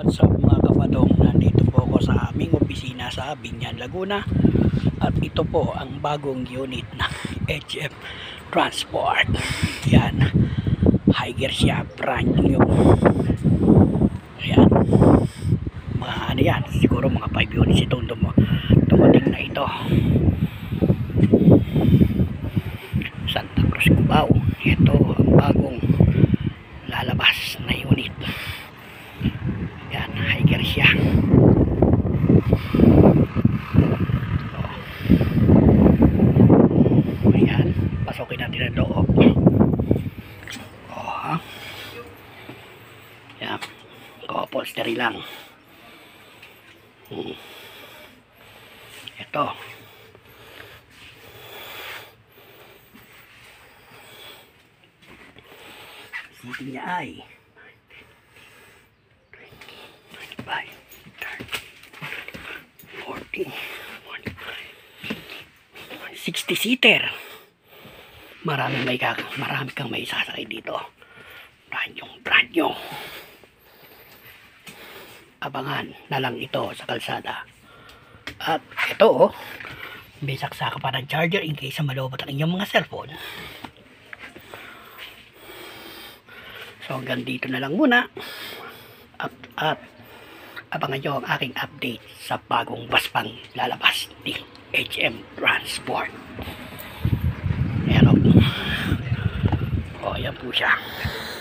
What's up mga kapadong, nandito po ako sa aming opisina sa Binyan, Laguna. At ito po ang bagong unit ng HM Transport. Yan, high gear siya, brand new. Yan, mga ano yan, siguro mga 5 units itong dumating na ito. Santa Cruz, Cubao. Ito ang bagong lalabas na unit. Yan, high gear siya. Ayan, pasokin natin ang loob. Yan, co-upholstery lang. Ito. Sipin niya ay 60 seater. Marami kang may sasakay dito. Brand new. Abangan na lang ito sa kalsada. At ito may saksaka pa ng charger in case malobot ang inyong mga cellphone. So hanggang dito na lang muna. At abangan nyo ang aking update sa bagong baspang lalabas ni HM Transport. Ayan o. O, ayan po siya.